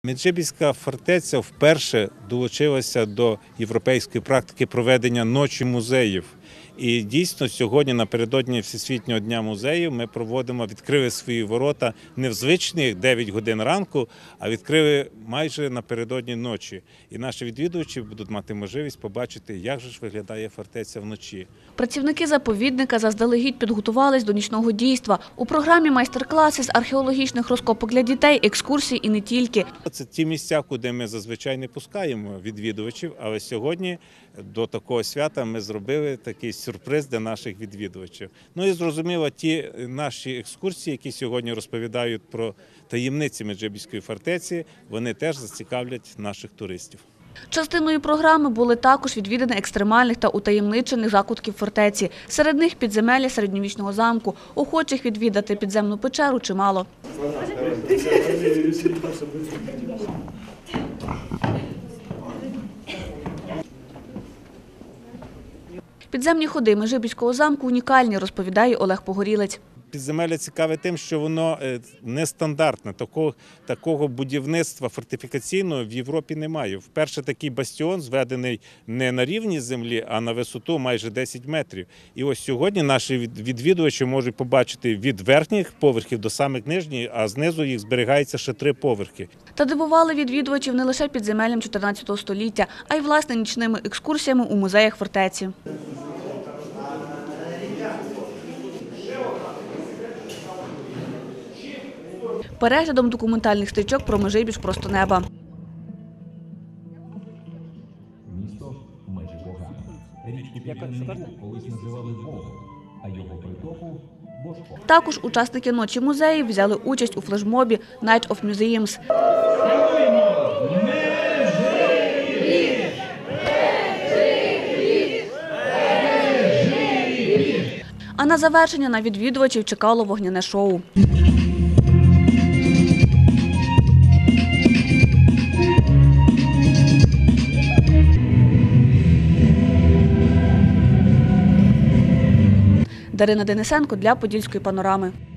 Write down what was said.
Меджибіська фортеця вперше долучилася до європейської практики проведення ночі музеїв. І дійсно сьогодні, напередодні Всесвітнього дня музеїв, ми відкрили свої ворота не в звичних 9 годин ранку, а відкрили майже напередодні ночі. І наші відвідувачі будуть мати можливість побачити, як же ж виглядає фортеця вночі. Працівники заповідника заздалегідь підготувались до нічного дійства. У програмі майстер-класи з археологічних розкопок для дітей, екскурсії і не тільки. Це ті місця, куди ми зазвичай не пускаємо відвідувачів, але сьогодні до такого свята ми зробили такий сюрприз для наших відвідувачів. Ну і зрозуміло, ті наші екскурсії, які сьогодні розповідають про таємниці Меджибіської фортеці, вони теж зацікавлять наших туристів. Частиною програми були також відвідини екстремальних та утаємничених закутків фортеці. Серед них підземелля середньовічного замку. Охочих відвідати підземну печеру чимало. Підземні ходи Меджибіського замку унікальні, розповідає Олег Погорілець. Підземелля цікаве тим, що воно нестандартне. Такого будівництва фортифікаційного в Європі немає. Вперше такий бастіон зведений не на рівні землі, а на висоту майже 10 метрів. І ось сьогодні наші відвідувачі можуть побачити від верхніх поверхів до самих нижніх, а знизу їх зберігається ще 3 поверхи. Та дивували відвідувачів не лише підземеллям 14 століття, а й власне нічними екскурсіями у музеях фортеці. Переглядом документальних стрічок про Меджибіж просто неба. Місто межі Бога. Річки Південний Буг колись називали Богом, а його притоку – Божко. Також учасники ночі музеїв взяли участь у флешмобі «Night of Museums». А на завершення на відвідувачів чекало вогняне шоу. Дарина Денисенко для «Подільської панорами».